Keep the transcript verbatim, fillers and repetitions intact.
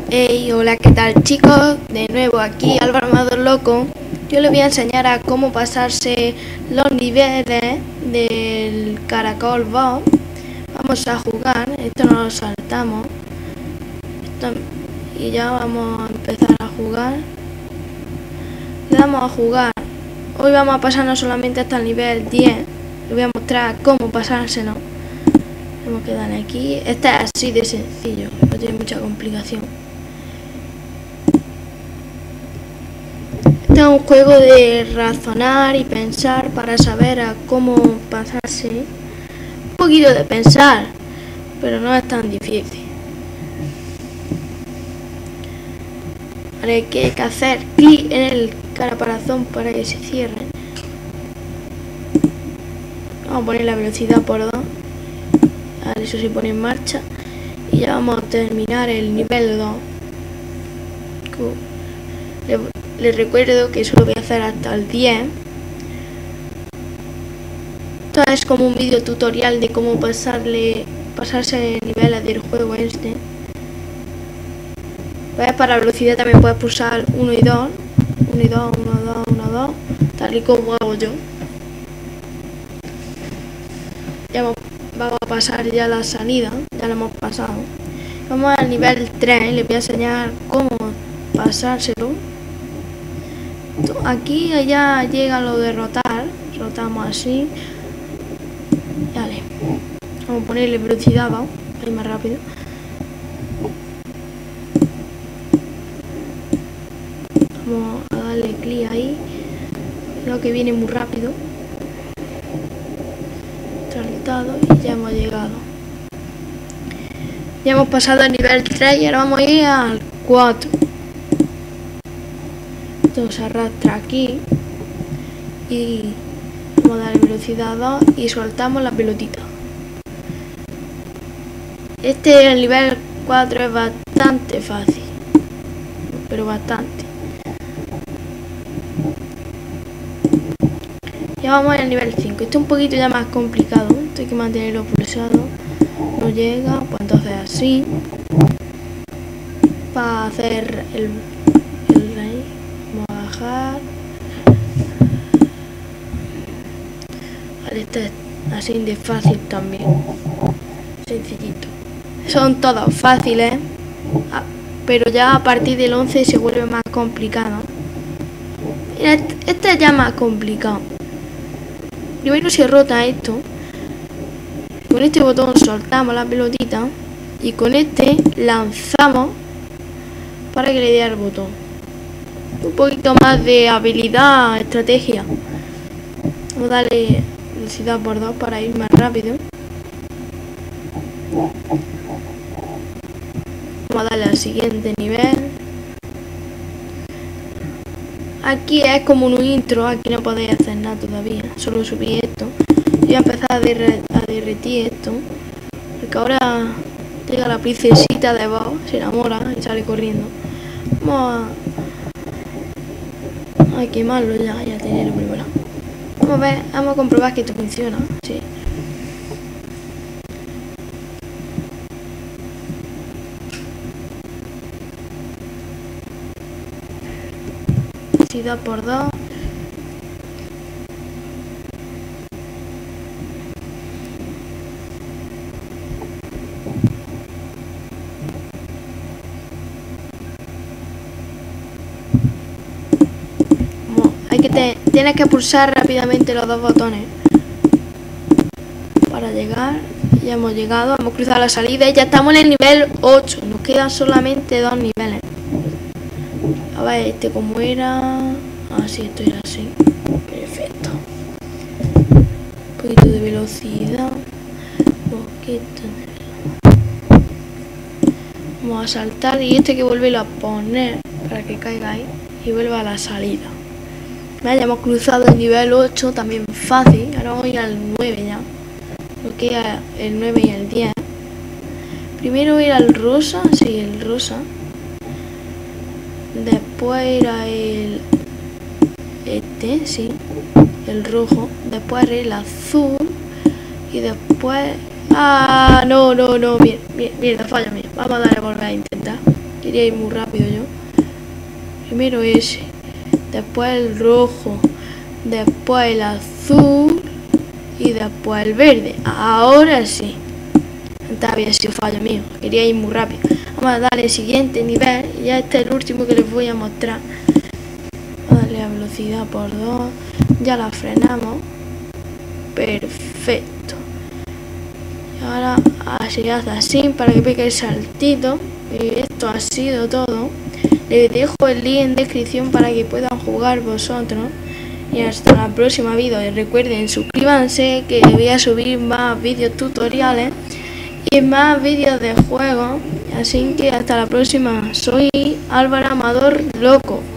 Hey, hola, ¿qué tal chicos? De nuevo aquí Álvaro Amador Loco. Yo les voy a enseñar a cómo pasarse los niveles del Caracol Box. Vamos a jugar, esto no lo saltamos. Esto, y ya vamos a empezar a jugar. Le damos a jugar. Hoy vamos a pasarnos solamente hasta el nivel diez. Les voy a mostrar cómo pasárselo. Tenemos que dar aquí. Este es así de sencillo, no tiene mucha complicación. Este es un juego de razonar y pensar para saber a cómo pasarse. Un poquito de pensar, pero no es tan difícil. Ahora hay que hacer clic en el caparazón para que se cierre. Vamos a poner la velocidad por dos. Ahora eso se pone en marcha. Y ya vamos a terminar el nivel dos. Les recuerdo que solo voy a hacer hasta el diez. Esto es como un vídeo tutorial de cómo pasarle pasarse niveles del juego este. ¿Ves? Para velocidad también puedes pulsar uno y dos. uno y dos, uno, dos, uno, dos. Tal y como hago yo. Ya vamos, vamos a pasar ya la salida. Ya la hemos pasado. Vamos al nivel tres. Les voy a enseñar cómo pasárselo. Aquí ya llega lo de rotar. Rotamos así. Vale. Vamos a ponerle velocidad, vamos. Ahí más rápido. Vamos a darle clic ahí. Creo que viene muy rápido. Saltado y ya hemos llegado. Ya hemos pasado al nivel tres y ahora vamos a ir al cuatro. Esto se arrastra aquí. Y vamos a darle velocidad dos y soltamos la pelotita. Este, el nivel cuatro, es bastante fácil. Pero bastante. Ya vamos al nivel cinco. Esto es un poquito ya más complicado. Esto hay que mantenerlo pulsado. No llega, pues entonces así. Para hacer el, el rey. Vamos a bajar. Vale, este es así de fácil también. Sencillito. Son todos fáciles. Pero ya a partir del once se vuelve más complicado. Mira, este es ya más complicado. Primero se rota esto. Con este botón soltamos la pelotita. Y con este lanzamos para que le dé al botón. Un poquito más de habilidad, estrategia. Vamos a darle velocidad por dos para ir más rápido. Vamos a darle al siguiente nivel. Aquí es como un intro, aquí no podéis hacer nada todavía, solo subí esto. Y voy a empezar a, derre a derretir esto, porque ahora llega la princesita de voz, se enamora y sale corriendo. Vamos a, a quemarlo ya, ya tenerlo primero. Vamos a ver, vamos a comprobar que esto funciona, sí. Velocidad por dos. Bueno, hay que te, tienes que pulsar rápidamente los dos botones para llegar. Ya hemos llegado, hemos cruzado la salida y ya estamos en el nivel ocho. Nos quedan solamente dos niveles. A ver, este como era. Así, esto era así. Perfecto. Un poquito de velocidad. Un poquito de... Vamos a saltar y este hay que volverlo a poner para que caiga ahí y vuelva a la salida. Vale, ya hemos cruzado el nivel ocho, también fácil. Ahora voy al nueve ya. Lo que era el nueve y el diez. Primero era el rosa, sí, el rosa. Después era el este, sí, el rojo. Después era el azul. Y después... Ah, no, no, no, mierda, mierda, fallo mío. Vamos a darle a volver a intentar. Y quería ir muy rápido yo. Primero ese, después el rojo, después el azul y después el verde. Ahora sí. Antes había sido fallo mío, quería ir muy rápido. Vamos a darle el siguiente nivel y ya este es el último que les voy a mostrar. Vamos a darle a velocidad por dos. Ya la frenamos. Perfecto. Y ahora así hace así para que pegue el saltito. Y esto ha sido todo. Les dejo el link en descripción para que puedan jugar vosotros. Y hasta la próxima vídeo. Y recuerden, suscríbanse que voy a subir más vídeos tutoriales y más vídeos de juego. Así que hasta la próxima. Soy Álvaro Amador Loco.